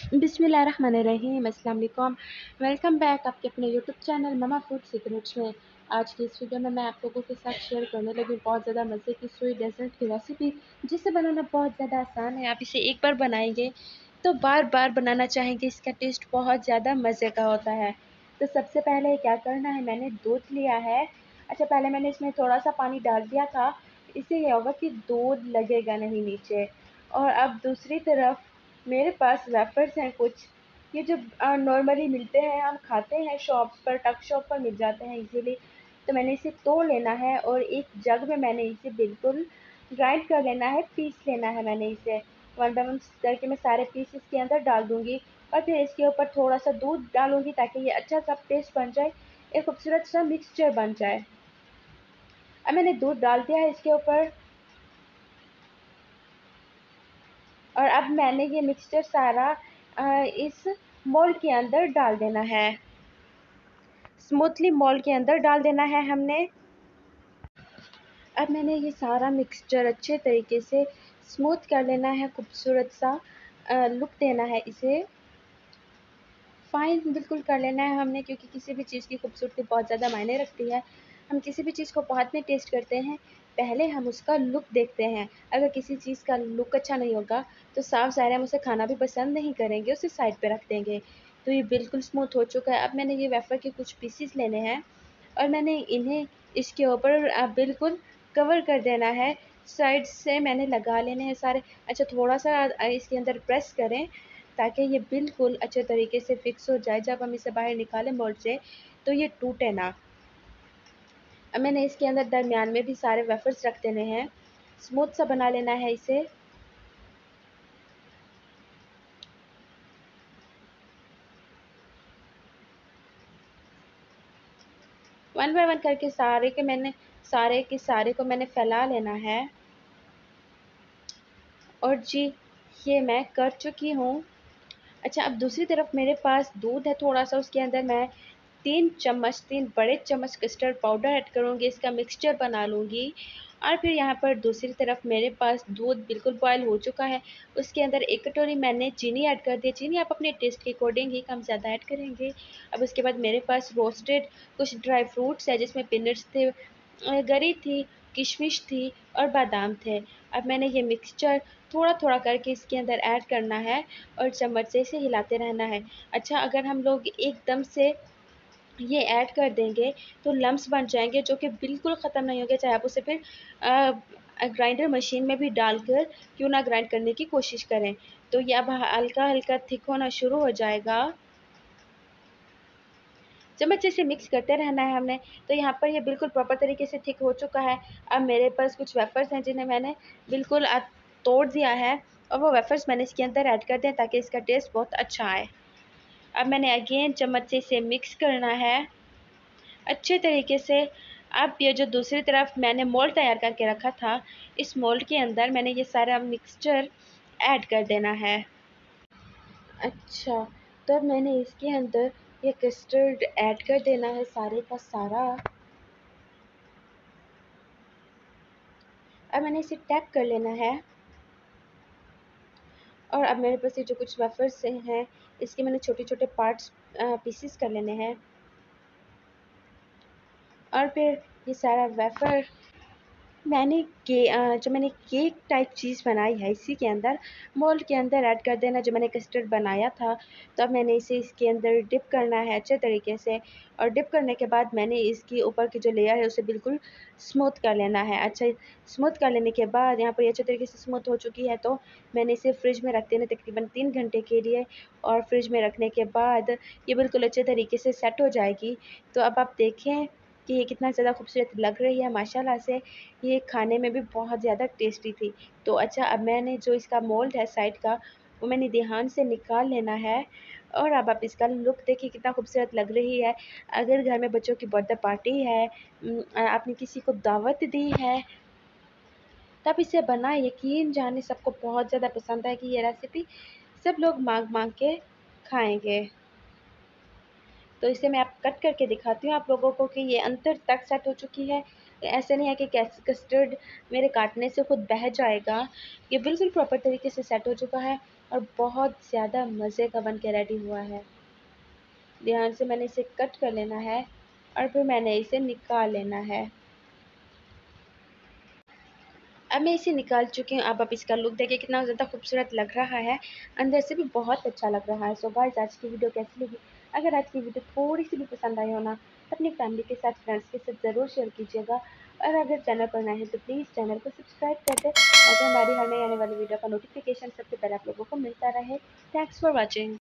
बिस्मिल्लाहिर्रहमानिर्रहीम, अस्सलाम वालेकुम। वेलकम बैक आपके अपने YouTube channel mama food secrets में। आज की इस वीडियो में मैं आप लोगों के साथ शेयर करने लगी बहुत ज़्यादा मज़े की सोई डेजर्ट की रेसिपी, जिसे बनाना बहुत ज़्यादा आसान है। आप इसे एक बार बनाएंगे तो बार बार बनाना चाहेंगे। इसका टेस्ट बहुत ज़्यादा मज़े का होता है। तो सबसे पहले क्या करना है, मैंने दूध लिया है। अच्छा, पहले मैंने इसमें थोड़ा सा पानी डाल दिया था, इससे यह होगा कि दूध लगेगा नहीं नीचे। और अब दूसरी तरफ मेरे पास वेफर्स हैं कुछ, ये जो नॉर्मली मिलते हैं, हम खाते हैं शॉप पर, टक शॉप पर मिल जाते हैं इजीली। तो मैंने इसे तोड़ लेना है और एक जग में मैंने इसे बिल्कुल ग्राइंड कर लेना है, पीस लेना है। मैंने इसे वन बाय वन करके मैं सारे पीस इसके अंदर डाल दूँगी और फिर इसके ऊपर थोड़ा सा दूध डालूँगी ताकि ये अच्छा सा पेस्ट बन जाए, एक खूबसूरत सा मिक्सचर बन जाए। अब मैंने दूध डाल दिया है इसके ऊपर और अब मैंने ये मिक्सचर सारा इस मोल्ड के अंदर डाल देना है। स्मूथली मोल्ड के अंदर डाल देना है हमने। अब मैंने ये सारा मिक्सचर अच्छे तरीके से स्मूथ कर लेना है, खूबसूरत सा लुक देना है इसे, फाइन बिल्कुल कर लेना है हमने, क्योंकि किसी भी चीज़ की खूबसूरती बहुत ज़्यादा मायने रखती है। हम किसी भी चीज़ को बाद में टेस्ट करते हैं, पहले हम उसका लुक देखते हैं। अगर किसी चीज़ का लुक अच्छा नहीं होगा तो साफ ज़ाहिर है हम उसे खाना भी पसंद नहीं करेंगे, उसे साइड पे रख देंगे। तो ये बिल्कुल स्मूथ हो चुका है। अब मैंने ये वेफ़र के कुछ पीसेस लेने हैं और मैंने इन्हें इसके ऊपर बिल्कुल कवर कर देना है। साइड से मैंने लगा लेने हैं सारे। अच्छा, थोड़ा-सा इसके अंदर प्रेस करें ताकि ये बिल्कुल अच्छे तरीके से फिक्स हो जाए। जब हम इसे बाहर निकालें मोल्ड से तो ये टूटे ना। अब मैंने इसके अंदर दरमियान में भी सारे वेफर्स रख देने हैं, स्मूथ सा बना लेना है इसे। वन बाय वन करके सारे को मैंने फैला लेना है। और जी, ये मैं कर चुकी हूँ। अच्छा, अब दूसरी तरफ मेरे पास दूध है थोड़ा सा, उसके अंदर मैं 3 बड़े चम्मच कस्टर्ड पाउडर ऐड करूँगी, इसका मिक्सचर बना लूँगी। और फिर यहाँ पर दूसरी तरफ मेरे पास दूध बिल्कुल बॉयल हो चुका है, उसके अंदर 1 कटोरी मैंने चीनी ऐड कर दी। चीनी आप अपने टेस्ट के अकॉर्डिंग ही कम ज़्यादा ऐड करेंगे। अब उसके बाद मेरे पास रोस्टेड कुछ ड्राई फ्रूट्स है, जिसमें पीनट्स थे, गरी थी, किशमिश थी और बादाम थे। अब मैंने ये मिक्सचर थोड़ा-थोड़ा करके इसके अंदर ऐड करना है और चम्मच से इसे हिलाते रहना है। अच्छा, अगर हम लोग एकदम से ये ऐड कर देंगे तो लम्प्स बन जाएँगे, जो कि बिल्कुल ख़त्म नहीं होंगे, चाहे आप उसे फिर ग्राइंडर मशीन में भी डालकर क्यों ना ग्राइंड करने की कोशिश करें। तो ये अब हल्का-हल्का थिक होना शुरू हो जाएगा। चम्मच से इसे मिक्स करते रहना है हमने। तो यहाँ पर ये बिल्कुल प्रॉपर तरीके से थिक हो चुका है। अब मेरे पास कुछ वेफ़र्स हैं जिन्हें मैंने बिल्कुल तोड़ दिया है और वो वेफ़र्स मैंने इसके अंदर ऐड कर दिए ताकि इसका टेस्ट बहुत अच्छा आए। अब मैंने अगेन चम्मच से इसे मिक्स करना है अच्छे तरीके से। अब ये जो दूसरी तरफ मैंने मोल्ड तैयार करके रखा था, इस मोल्ड के अंदर मैंने ये सारा मिक्सचर ऐड कर देना है। अच्छा, तो अब मैंने इसके अंदर ये कस्टर्ड ऐड कर देना है सारे का सारा। अब मैंने इसे टैप कर लेना है और अब मेरे पास ये जो कुछ वेफर्स हैं, इसके मैंने छोटे-छोटे पार्ट्स पीसेस कर लेने हैं और फिर ये सारा वेफर जो मैंने केक टाइप चीज़ बनाई है, इसी के अंदर मोल्ड के अंदर ऐड कर देना, जो मैंने कस्टर्ड बनाया था। तो अब मैंने इसे इसके अंदर डिप करना है अच्छे तरीके से और डिप करने के बाद मैंने इसकी ऊपर की जो लेयर है उसे बिल्कुल स्मूथ कर लेना है। अच्छा, स्मूथ कर लेने के बाद यहाँ पर ये अच्छे तरीके से स्मूथ हो चुकी है, तो मैंने इसे फ्रिज में रख देना तकरीबन 3 घंटे के लिए। और फ्रिज में रखने के बाद ये बिल्कुल अच्छे तरीके से सेट हो जाएगी। तो अब आप देखें कि ये कितना ज़्यादा खूबसूरत लग रही है माशाल्लाह से। ये खाने में भी बहुत ज़्यादा टेस्टी थी। तो अच्छा, अब मैंने जो इसका मोल्ड है साइड का, वो मैंने ध्यान से निकाल लेना है और अब आप इसका लुक देखिए कितना खूबसूरत लग रही है। अगर घर में बच्चों की बर्थडे पार्टी है, आपने किसी को दावत दी है, तब इसे बनाएँ। यकीन जाने सबको बहुत ज़्यादा पसंद आएगी ये रेसिपी, सब लोग माँग-माँग के खाएँगे। तो इसे मैं अब कट करके दिखाती हूँ आप लोगों को कि ये अंदर तक सेट हो चुकी है। ऐसा नहीं है कि कस्टर्ड मेरे काटने से खुद बह जाएगा। ये बिल्कुल प्रॉपर तरीके से सेट हो चुका है और बहुत ज़्यादा मज़े का बन के रेडी हुआ है। ध्यान से मैंने इसे कट कर लेना है और फिर मैंने इसे निकाल लेना है। अब मैं इसे निकाल चुकी हूँ। अब आप इसका लुक देखिए कितना ज़्यादा खूबसूरत लग रहा है, अंदर से भी बहुत अच्छा लग रहा है। सो गाइस, आज की वीडियो कैसी लगी? अगर आज की वीडियो थोड़ी सी भी पसंद आई हो ना, तो अपनी फैमिली के साथ, फ्रेंड्स के साथ ज़रूर शेयर कीजिएगा। और अगर चैनल पर नए हैं तो प्लीज़ चैनल को सब्सक्राइब कर दें, ताकि हमारी हर नई आने वाली वीडियो का नोटिफिकेशन सबसे पहले आप लोगों को मिलता रहे। Thanks for watching.